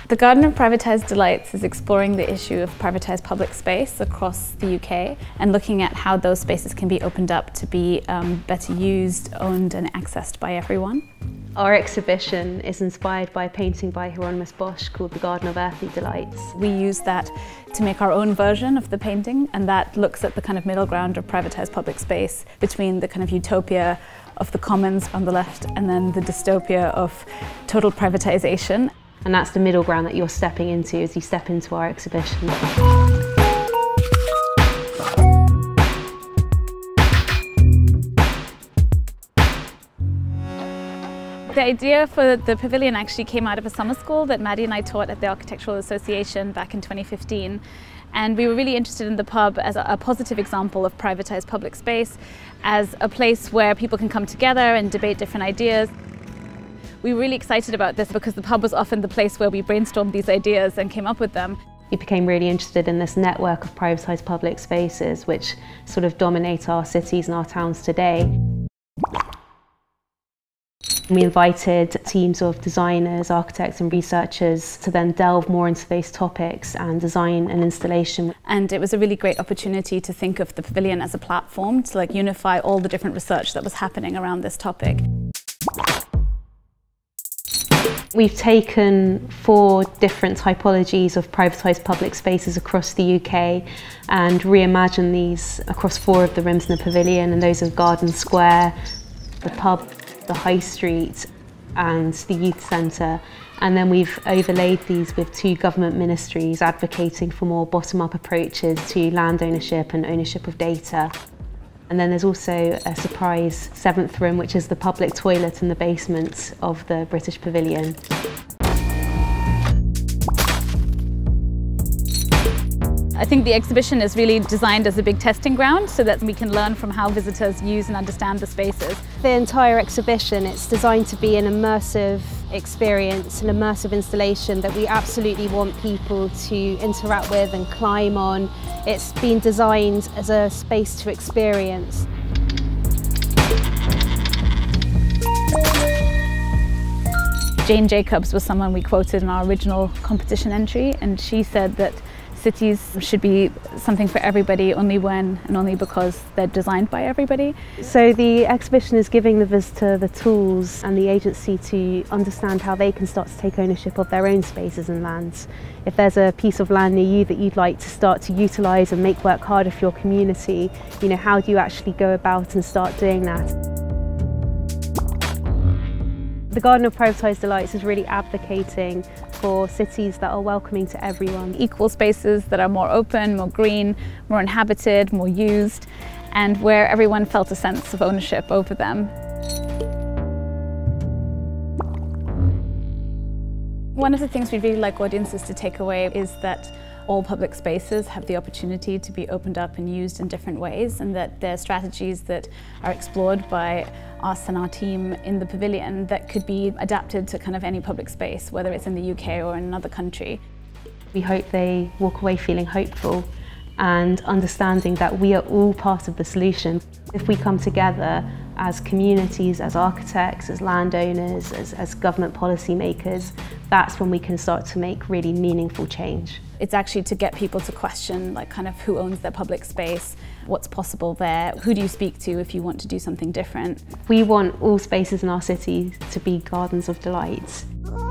The Garden of Privatised Delights is exploring the issue of privatised public space across the UK and looking at how those spaces can be opened up to be better used, owned and accessed by everyone. Our exhibition is inspired by a painting by Hieronymus Bosch called The Garden of Earthly Delights. We use that to make our own version of the painting, and that looks at the kind of middle ground of privatised public space between the kind of utopia of the commons on the left and then the dystopia of total privatisation. And that's the middle ground that you're stepping into as you step into our exhibition. The idea for the pavilion actually came out of a summer school that Maddie and I taught at the Architectural Association back in 2015. And we were really interested in the pub as a positive example of privatised public space, as a place where people can come together and debate different ideas. We were really excited about this because the pub was often the place where we brainstormed these ideas and came up with them. We became really interested in this network of privatised public spaces which sort of dominate our cities and our towns today. We invited teams of designers, architects and researchers to then delve more into those topics and design an installation. And it was a really great opportunity to think of the pavilion as a platform to unify all the different research that was happening around this topic. We've taken 4 different typologies of privatised public spaces across the UK and reimagined these across 4 of the rooms in the pavilion, and those are Garden Square, the pub, the High Street and the Youth Centre. And then we've overlaid these with 2 government ministries advocating for more bottom-up approaches to land ownership and ownership of data. And then there's also a surprise 7th room, which is the public toilet in the basement of the British Pavilion. I think the exhibition is really designed as a big testing ground so that we can learn from how visitors use and understand the spaces. The entire exhibition, it's designed to be an immersive experience, an immersive installation that we absolutely want people to interact with and climb on. It's been designed as a space to experience. Jane Jacobs was someone we quoted in our original competition entry, and she said that cities should be something for everybody only when and only because they're designed by everybody. So the exhibition is giving the visitor the tools and the agency to understand how they can start to take ownership of their own spaces and lands. If there's a piece of land near you that you'd like to start to utilise and make work harder for your community, how do you actually go about and start doing that? The Garden of Privatised Delights is really advocating for cities that are welcoming to everyone. Equal spaces that are more open, more green, more inhabited, more used, and where everyone felt a sense of ownership over them. One of the things we'd really like audiences to take away is that all public spaces have the opportunity to be opened up and used in different ways, and that there are strategies that are explored by us and our team in the pavilion that could be adapted to kind of any public space, whether it's in the UK or in another country. We hope they walk away feeling hopeful and understanding that we are all part of the solution. If we come together as communities, as architects, as landowners, as government policy makers, that's when we can start to make really meaningful change. It's actually to get people to question kind of who owns their public space, what's possible there, who do you speak to if you want to do something different. We want all spaces in our city to be gardens of delights.